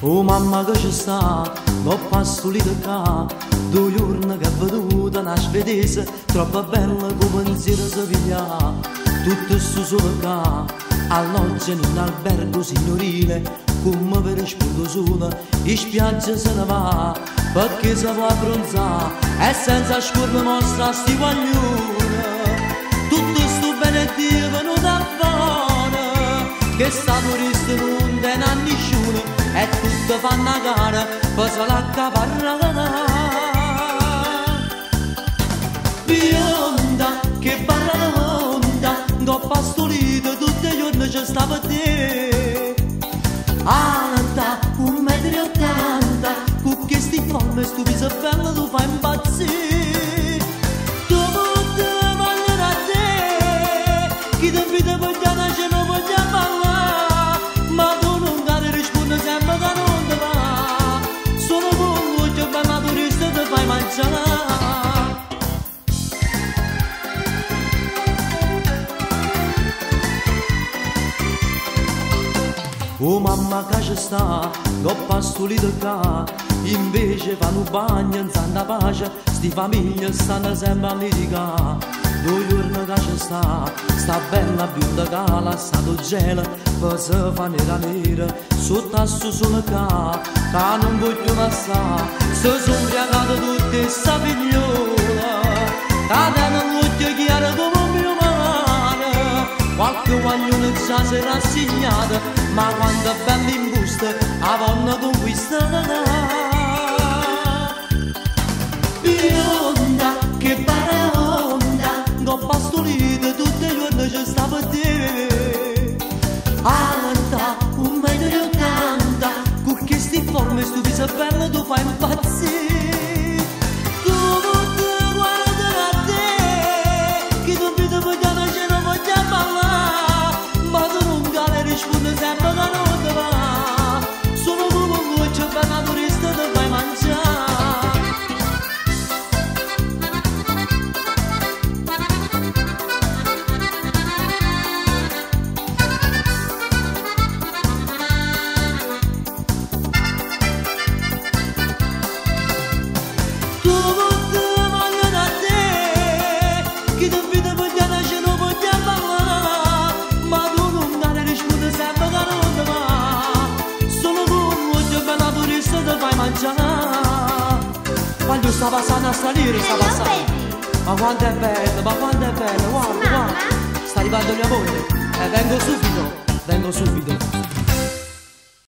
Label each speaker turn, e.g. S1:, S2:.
S1: Oh mamma che ci sta, non passo lì da qua, 2 giorni che ho veduto una svedese, troppo bella come pensiero si piglia, tutto su solo qua, alloggia in un albergo signorile, come per spunto sole, in spiaggia se ne va, perché si può abbronzare, e senza scurno mostra sti guaglione, tutto sto benedetto venuto a fare, che sta turista non te ne ha nessuno, e tutti fanno a gara per se la caparrata. Bionda, che bella onda, non pastolito tutti i giorni ci sta per te. Alta, 1,80 m, con questi forme stupide e belle tu fai impazzire. Tu te voglio a te, chi ti vede vogliamo ce lo vogliamo parlare, ma tu non ti rispondi sempre che non ti va. Sono con che bella turista ti fai mangiare. Oh mamma che ci sta, non passo lì da qua, invece fanno bagno in santa pace, sti famiglie stanno sempre a litigare. 2 giorni che ci sta bella bionda che la stato gela, per se fa nera, sotto a su sole che non voglio passare, se sono ubriacate tutte sta figliola, che hanno l'occhio chiaro come un mio mare, qualche guaglione già si è rassegnata, ma quando è bella in busta, la donna conquistata. Bionda, che bella onda, non pastolite tutti i giorni ci sta per te. Alta, 1,80 m, con queste forme stupide e belle tu fai impazzire. Tu ti guardi a te, chi tu vede vogliamo ce ne vogliamo parlare, ma tu non cale rispondi sempre che non ti va. Sono come un goccio per una turista ti fai mangiare. Quando sta passando a salire, sta passando. Ma quanto è bello, guarda, guarda. Sta arrivando mia moglie. Vengo subito.